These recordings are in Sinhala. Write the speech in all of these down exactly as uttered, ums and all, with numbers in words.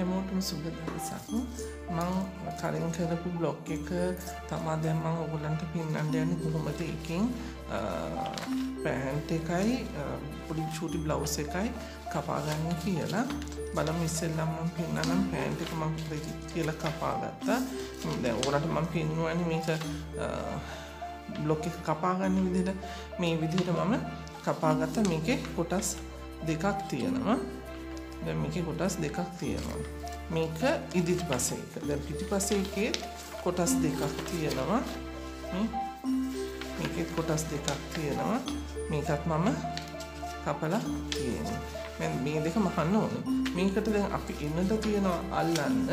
හැමෝටම සුබ දවසක්. මම කලින් කරපු බ්ලොග් එක තමයි දැන් මම ඔයගොල්ලන්ට පෙන්නන්න යන්නේ කොහොමද එකකින් පැන්ට් එකයි පොඩි චූටි බ්ලවුස් එකයි කපාගන්නේ කියලා. බලමු ඉස්සෙල්ලම මම පෙන්නනම් පැන්ට් එක මම කියලා කපාගත්තා. දැන් ඔයගොල්ලන්ට මම පෙන්නුවානේ මේක බ්ලොග් එක කපාගන්න විදිහට මේ විදිහට මම කපාගත්තා. මේකේ කොටස් දෙකක් තියෙනවා. දැන් මේකේ කොටස් දෙකක් තියෙනවා. මේක ඉදිරිපස්සේ එක. දැන් පිටිපස්සේ එකේ කොටස් දෙකක් තියෙනවා. මේකේ කොටස් දෙකක් තියෙනවා. මේකත් මම කපලා තියෙනවා. දැන් මේ දෙක මහන්න ඕනේ. මේකට දැන් අපි ඉන්නද තියනවා අල්ලන්න.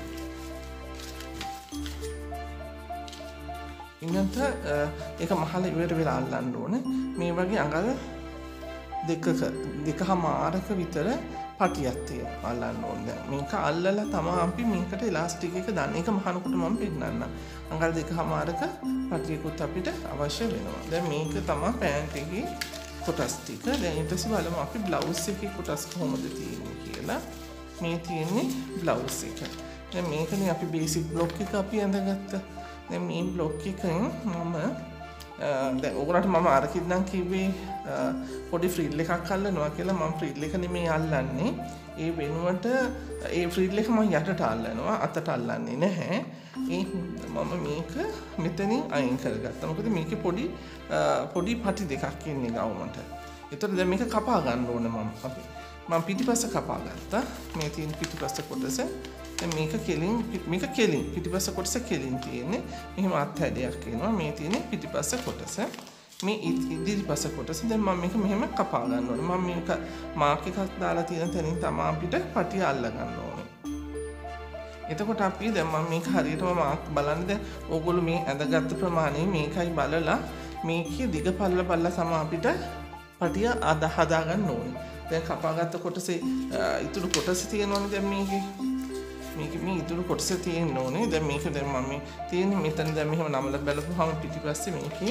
ඉන්නත ඒක මහල ඉවර වෙලා අල්ලන්න ඕනේ. මේ වගේ අඟල් දෙකක දෙකමාරක විතර පටියක් තියෙනවා අල්ලන්න ඕනේ. දැන් මේක අල්ලලා තමයි අපි මේකට ඉලාස්ටික් එක දාන්නේ. ඒක මහනකොට මම පෙන්නන්නම්. අඟල් දෙකමාරක පටියකුත් අපිට අවශ්‍ය වෙනවා. දැන් මේක තමයි පෑන්ට් එකේ කොටස් ටික. දැන් ඊට පස්සේ බලමු අපි බ්ලවුස් එකේ කොටස් කොහොමද තියෙන්නේ කියලා. මේ තියෙන්නේ බ්ලවුස් එක. දැන් මේකනේ අපි බේසික් බ්ලොක් එක අපි අඳගත්තා. දැන් මේ බ්ලොක් එකෙන් මම දැන් ඔයගොල්ලන්ට මම අර කිව්නම් කිව්වේ පොඩි ෆ්‍රිල් එකක් අල්ලනවා කියලා. මම ෆ්‍රිල් එක නෙමෙයි අල්ලන්නේ. ඒ වෙනුවට ඒ ෆ්‍රිල් එක මම යටට අල්ලනවා. අතට අල්ලන්නේ නැහැ. ඒ මම මේක මෙතනින් අයින් කරගත්තා. මොකද මේකේ පොඩි පොඩි පටි දෙකක් ඉන්නේ ගවුමට. ඒතර දැන් මේක කපා ගන්න ඕනේ මම අපි. මම පිටිපස්ස කපා ගත්තා. මේ තියෙන පිටිපස්ස කොටස. දැන් මේක කෙලින් මේක කෙලින් පිටිපස්ස කොටස කෙලින් තියෙන්නේ. මෙහෙම අත් හැඩයක් එනවා. මේ තියෙන්නේ පිටිපස්ස කොටස. මේ ඉදිරිපස්ස කොටස. දැන් මම මේක මෙහෙම කපා ගන්න ඕනේ. මම මේක මාක් එකක් දාලා තියෙන තැනින් තමයි අපිට පටිය අල්ල ගන්න ඕනේ. එතකොට අපි දැන් මම මේක හරියටම මාක් බලන්න. දැන් ඕගොල්ලෝ මේ ඇඳගත්තු ප්‍රමාණය මේකයි බලලා මේකේ දිග පල්ල බලලා තමයි අපිට පටිය අද හදා ගන්න ඕනේ. දැන් කපාගත්ත කොටසේ ඉතුරු කොටස තියෙනවනේ දැන් මේකේ. මේක මේ ඉතුරු කොටස තියෙන්න ඕනේ. දැන් මේක දැන් මම මේ තියෙන්නේ මෙතන දැන් මෙහෙම නමලා බලපුවාම පිටිපස්සේ මේකේ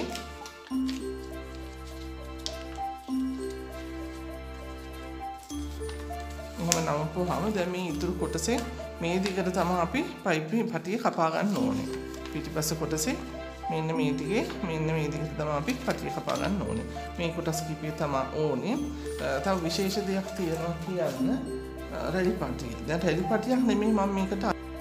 මෙහෙම නමපුවාම දැන් මේ ඉතුරු කොටසේ මේ දිගට තමයි අපි පයිප් පටිය කපා ගන්න ඕනේ. පිටිපස්ස කොටසේ මෙන්න මේ දිගේ මෙන්න මේ දිගට තමයි අපි පටිය කපා ගන්න ඕනේ. මේ කොටස කිපිය තමයි ඕනේ. තව විශේෂ දෙයක් තියෙනවා කියන්න. රෙලි පටිය. දැන් රෙලි පටියක් නෙමෙයි මම මේකට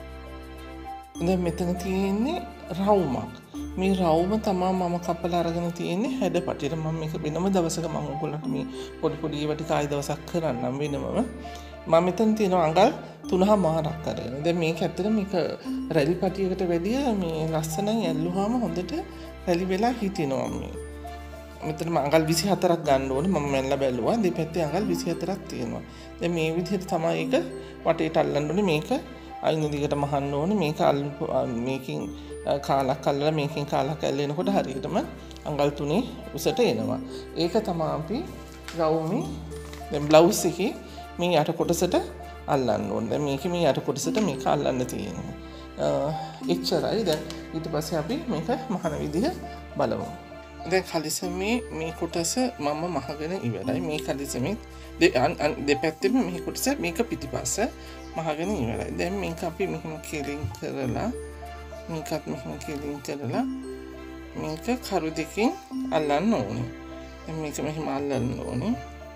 දැන් මෙතන තියෙන්නේ රවුමක්. මේ රවුම තමයි මම කපලා අරගෙන තියෙන්නේ හැඩ පටියට. මම මේක වෙනම දවසක මම ඔයගොල්ලන්ට මේ පොඩි පොඩි ඒවා ටික ආයි දවසක් කරන්නම් වෙනම. මම මෙතන තියෙනවා අඟල් තුනමාරක් අරගෙන. දැන් මේක ඇත්තට මේක රෙලි පටියකට වැඩිය මේ ලස්සනයි ඇල්ලුවාම හොඳට රෙලි වෙලා හිටිනවා මේ. මෙතන අඟල් විසිහතරක් ගන්න ඕනේ. මම මැල්ලා බැලුවා. දෙපැත්තේ අඟල් විසිහතරක් තියෙනවා. දැන් මේ විදිහට තමයි ඒක වටේට අල්ලන්න ඕනේ. මේක අයින දිගට මහන්න ඕනේ. මේක මේකින් කාලක් අල්ලලා මේකින් කාලක් ඇල්ලෙනකොට හරියටම අඟල් තුනේ උසට එනවා. ඒක තමයි අපි ගවුමේ දැන් බ්ලවුස් එකේ මේ යට කොටසට අල්ලන්න ඕනේ. දැන් මේකේ මේ යට කොටසට මේක අල්ලන්න තියෙනවා. එච්චරයි. දැන් ඊට පස්සේ අපි මේක මහන විදිහ බලමු. දැන් කලිසමේ මේ කොටස මම මහගෙන ඉවරයි. මේ කලිසමේ දෙපැත්තෙම මේ කොටස මේක පිටිපස්ස මහගෙන ඉවරයි. දැන් මේක අපි මෙහෙම කෙලින් කරලා මේකත් මෙහෙම කෙලින් කරලා මේක කරු දෙකකින් අල්ලන්න ඕනේ. දැන් මේක මෙහෙම අල්ලන්න ඕනේ.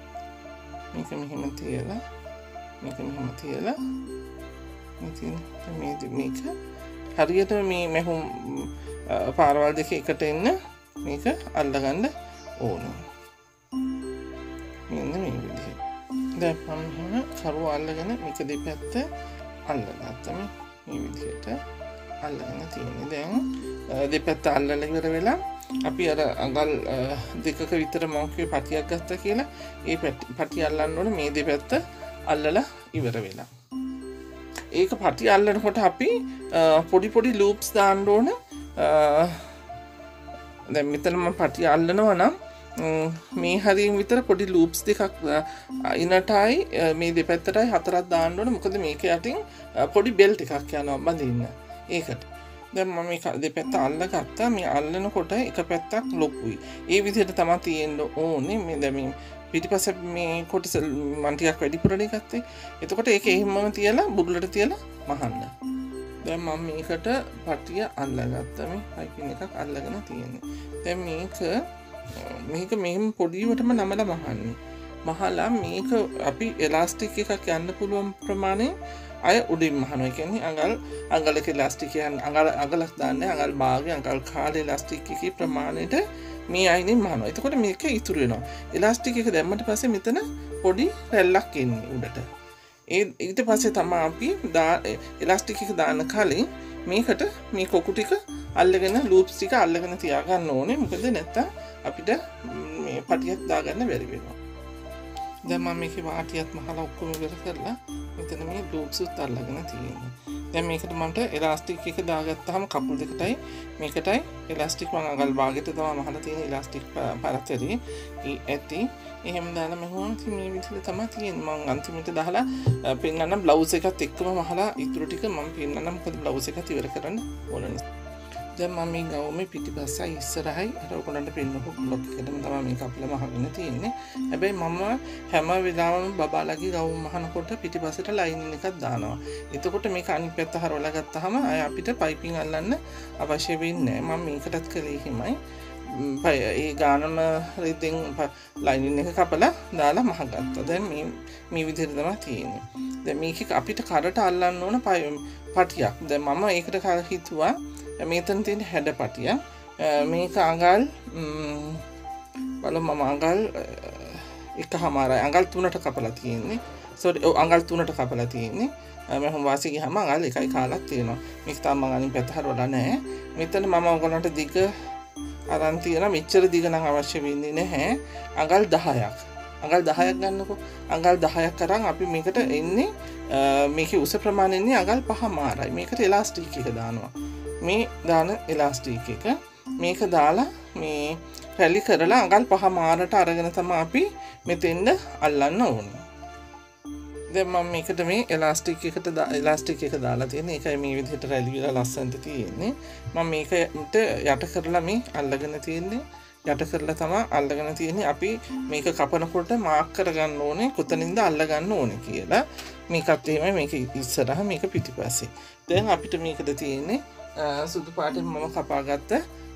මේක මෙහෙම තියලා මේක මෙහෙම තියලා ඉතින් මේ මේක හරියට මේ මෙහුම් පාරවල් දෙක එකට එන්න මේක අල්ලගන්න ඕනේ. මෙන්න මේ විදිහට. දැන් මම කරුව අල්ලගෙන මේක දෙපැත්ත අල්ලගත්තා. මේ විදිහට අල්ලගෙන තියෙන්නේ. දැන් දෙපැත්ත අල්ලලා ඉවර වෙලා අපි අර අඟල් දෙකක විතර මම කිව්වේ පටියක් ගත්තා කියලා. ඒ පටිය අල්ලන්න ඕනේ මේ දෙපැත්ත අල්ලලා ඉවර වෙලා. ඒක පටිය අල්ලනකොට අපි පොඩි පොඩි ලූප්ස් දාන්න ඕනේ. දැන් මෙතන මම පටිය අල්ලනවා නම් මේ හරියෙන් විතර පොඩි ලූප්ස් දෙකක් ඉනටයි මේ දෙපැත්තටයි හතරක් දාන්න ඕනේ. මොකද මේක යටින් පොඩි බෙල්ට් එකක් යනවා බඳින්න. ඒකට දැන් මම මේ දෙපැත්ත අල්ලගත්තා. මේ අල්ලනකොට එක පැත්තක් ලොකුයි. ඒ විදිහට තමයි තියෙන්න ඕනේ. මේ දැන් පිටිපස්සේ මේ කොටස මම ටිකක් වැඩිපුරනේ ගත්තේ. එතකොට ඒක එහෙමම තියලා බුරුලට තියලා මහන්න. දැන් මම මේකට පටිය අල්ලගත්තා. මේ පයිපින් එකක් අල්ලගෙන තියෙන්නේ. දැන් මේක මේක මෙහෙම පොඩිවටම නමලා මහන්නේ. මහලා මේක අපි එලාස්ටික් එකක් යන්න පුළුවන් ප්‍රමාණය අය උඩින් මහනවා. ඒ කියන්නේ අඟල් අඟලක එලාස්ටික් යන අඟල අඟලක් දාන්නේ අඟල් භාගය අඟල් කාලේ එලාස්ටික් එකේ ප්‍රමාණයට මේ අයිනින් මහනවා. එතකොට මේක ඉතුරු වෙනවා. එලාස්ටික් එක දැම්මට පස්සේ මෙතන පොඩි රැල්ලක් එන්නේ උඩට. ඒ ඊට පස්සේ තමයි අපි එලාස්ටික් එක දාන්න කලින් මේකට මේ කොකු ටික අල්ලගෙන ලූප්ස් ටික අල්ලගෙන තියාගන්න ඕනේ. මොකද නැත්තම් අපිට මේ පටියක් දාගන්න බැරි වෙනවා. දැන් මම මේකේ වාටියත් මහලා ඔක්කොම ඉවර කරලා මෙතන මේ ලූප්ස් උත් අල්ලගෙන තියෙනවා. දැන් මේකට මන්ට එලාස්ටික් එක දාගත්තාම කකුල් දෙකටයි මේකටයි එලාස්ටික් මම අඟල් භාගයට තමයි මහලා තියෙන එලාස්ටික් පරතරේ ඇති. එහෙම දාලා මම මේ විදිහට තමයි තියෙන්නේ. මම අන්තිමට දාලා පෙන්නන්න බ්ලවුස් එකත් එක්කම මහලා ඉතුරු ටික මම පෙන්නන්න මොකද බ්ලවුස් එකත් ඉවර කරන්න ඕන නිසා. දැන් මම මේ ගවුමේ පිටිපස්සයි ඉස්සරහයි අර ඔයගොල්ලන්ට පෙන්නපු බ්ලොක් එකටම තමයි මේක අපිලා මහගෙන තියෙන්නේ. හැබැයි මම හැම වෙලාවෙම බබාලගේ ගවුම් මහනකොට පිටිපස්සට ලයින් එකක් දානවා. එතකොට මේක අනිත් පැත්ත හරවලා ගත්තාම අය අපිට පයිපින් අල්ලන්න අවශ්‍ය වෙන්නේ නැහැ. මම මේකටත් කළේ එහෙමයි. ඒ ගානම රිදෙන් ලයින් එක කපලා දාලා මහගත්තා. දැන් මේ මේ විදිහට තමයි තියෙන්නේ. දැන් මේක අපිට කරට අල්ලන්න ඕන පටියක්. දැන් මම ඒකට හිතුවා මේතන තියෙන හැඩ පටිය. මේක අඟල් බලමු මම අඟල් එකමාරයි අඟල් තුනට කපලා තියෙන්නේ. සෝරි අඟල් තුනට කපලා තියෙන්නේ. මම වාසිය ගියාම අඟල් එකයි කාලක් තියෙනවා. මේක තමයි මම අනිත් පැත්ත හරවලා නැහැ. මෙතන මම ඔයගලන්ට දිග අරන් තියෙන මෙච්චර දිග නම් අවශ්‍ය වෙන්නේ නැහැ. අඟල් දහයක්. අඟල් දහයක් ගන්නකො. අඟල් දහයක් අරන් අපි මේකට එන්නේ මේකේ උස ප්‍රමාණය එන්නේ අඟල් පහමාරයි. මේකට එලාස්ටික් එක දානවා. මේ දාන එලාස්ටික් එක මේක දාලා මේ රැලි කරලා අඟල් පහමාරට අරගෙන තමයි අපි මෙතෙන්ද අල්ලන්න ඕනේ. දැන් මම මේකට මේ එලාස්ටික් එකට එලාස්ටික් එක දාලා තියෙන්නේ. ඒකයි මේ විදිහට රැලි විලා ලස්සනට තියෙන්නේ. මම මේකට යට කරලා මේ අල්ලගෙන තියෙන්නේ. යට කරලා තමයි අල්ලගෙන තියෙන්නේ. අපි මේක කපනකොට මාක් කරගන්න ඕනේ කොතනින්ද අල්ලගන්න ඕනේ කියලා. මේකත් එහෙමයි. මේක ඉස්සරහ මේක පිටිපස්සේ. දැන් අපිට මේකද තියෙන්නේ සුදු පාටින් මම කපාගත්ත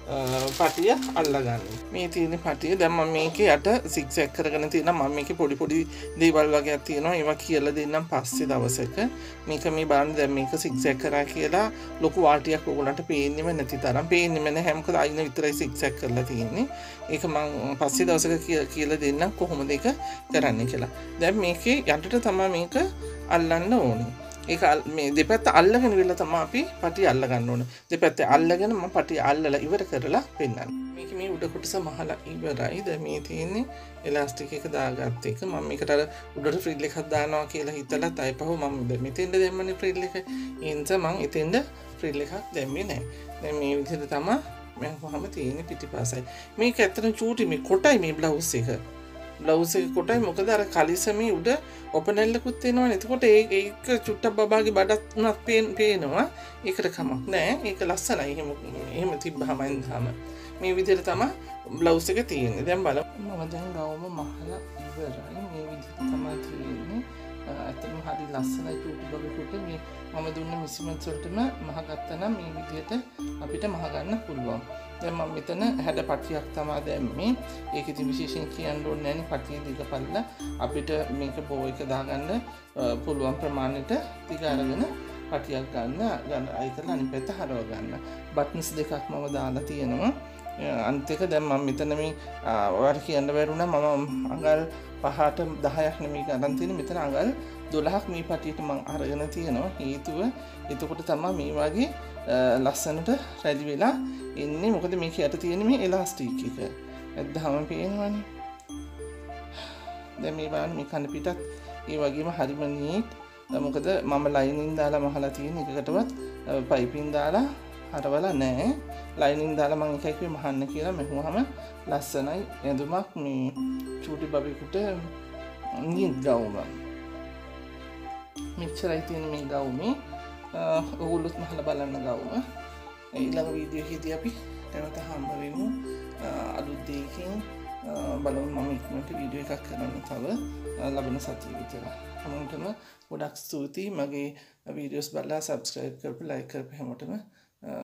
පටිය අල්ලගන්න. මේ තියෙන පටිය දැන් මම මේකේ යට සිග්සැග් කරගෙන තියෙනවා. මම මේකේ පොඩි පොඩි දේවල් වගේක් තියෙනවා. ඒවා කියලා දෙන්නම් පස්සේ දවසක. මේක මේ බලන්න දැන් මේක සිග්සැග් කරා කියලා ලොකු වාටියක් ඔයගොල්ලන්ට පේන්නෙම නැති තරම් පේන්නෙම නැහැ. මොකද අයින විතරයි සිග්සැග් කරලා තියෙන්නේ. ඒක මම පස්සේ දවසක කියලා දෙන්නම් කොහොමද ඒක කරන්නේ කියලා. දැන් මේකේ යටට තමයි මේක අල්ලන්න ඕනේ. ඒක මේ දෙපැත්ත අල්ලගෙන ඉවරලා තමයි අපි පටිය අල්ල ගන්න ඕනේ. දෙපැත්තේ අල්ලගෙන මම පටිය අල්ලලා ඉවර කරලා පෙන්නන්න. මේක මේ උඩ කොටස මහලා ඉවරයි. දැන් මේ තියෙන්නේ එලාස්ටික් එක දාගත්ත එක. මම මේකට අර උඩට ෆ්‍රිල් එකක් දානවා කියලා හිතලා තයිපහුව මම මෙතෙන්ද දැම්මනේ ෆ්‍රිල් එක. ඒ නිසා මම එතෙන්ද ෆ්‍රිල් එකක් දැම්මේ නැහැ. දැන් මේ විදිහට තමයි මම කොහොම තියෙන්නේ පිටිපස්සයි. මේක ඇත්තටම චූටි මේ කොටයි මේ බ්ලවුස් එක. බ්ලවුස් එක කොටයි මොකද අර කලිසමේ උඩ ඔපනැල්ලකුත් තියෙනවනේ. එතකොට ඒක ඒක චුට්ටක් බබාගේ බඩත් උනත් පේනවා. ඒකට කමක් නැහැ. ඒක ලස්සනයි. එහෙම එහෙම තිබ්බහම ඉඳහම මේ විදිහට තමයි බ්ලවුස් එක තියෙන්නේ. දැන් බලමු. මම දැන් ගවම මහලා ඉවරයි. මේ විදිහට තමයි තියෙන්නේ. ඇත්තටම හරි ලස්සනයි චුට්ටි බබෙකුට මේ මම දුන්න මිසිමන්ස් වලටම මහගත්තා නම් මේ විදිහට අපිට මහ ගන්න පුළුවන්. දැන් මම මෙතන හැඩ පටියක් තමයි දැම්මේ. ඒක ඉතින් විශේෂයෙන් කියන්න ඕනේ නැණි පටිය දිගපල්ලා අපිට මේක බෝ එක දාගන්න පුළුවන් ප්‍රමාණයට දිග අරගෙන පටියක් ගන්න ගන්න අයිතලා අනිත් පැත්ත හරව ගන්න. බටන්ස් දෙකක් මම දාලා තියෙනවා. අනිත් එක දැන් මම මෙතන මේ ඔයාලට කියන්න බැරුණා මම අඟල් පහට දහයක් නෙමෙයි ගන්න තියෙන්නේ. මෙතන අඟල් දොළහක් මේ පටියට මම අරගෙන තියෙනවා. හේතුව එතකොට තමයි මේ වගේ ලස්සනට රැලි වෙලා ඉන්නේ. මොකද මේක යට තියෙන්නේ මේ එලාස්ටික් එක. ඇද්දාම පේනවනේ. දැන් මේ බලන්න මේ කන පිටත් ඒ වගේම හරිම නීට්. මොකද මම ලයිනින් දාලා මහලා තියෙන එකකටවත් පයිපින් දාලා හරවලා නැහැ. ලයිනින් දාලා මම එකයි කිව්වේ මහන්න කියලා. මෙහුවම ලස්සනයි ඇඳුමක් මේ චූටි බබෙකුට නීට් ගවුම. මෙච්චරයි තියෙන මේ ගවුමේ. ඔයගොල්ලොත් මහලා බලන්න ගවුම. ඊළඟ වීඩියෝ එකේදී අපි නැවත හම්බ වෙමු අලුත් දෙයකින්. බලමු මම ඉක්මනට වීඩියෝ එකක් කරන්න තව ලබන සතියේ විතර. හැමෝටම ගොඩක් ස්තුතියි මගේ වීඩියෝස් බලලා සබ්ස්ක්‍රයිබ් කරපු ලයික් කරපු හැමෝටම